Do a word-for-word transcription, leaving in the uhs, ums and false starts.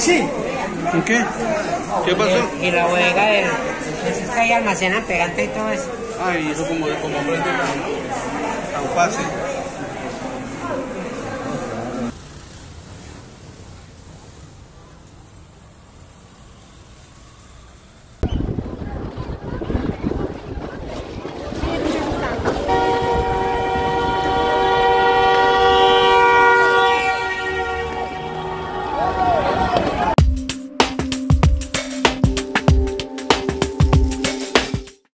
Sí. ¿En qué? ¿Qué pasó? Y la bodega del... Pues es que ahí almacenan pegante y todo eso. Ay, eso como, como aprende a un pase.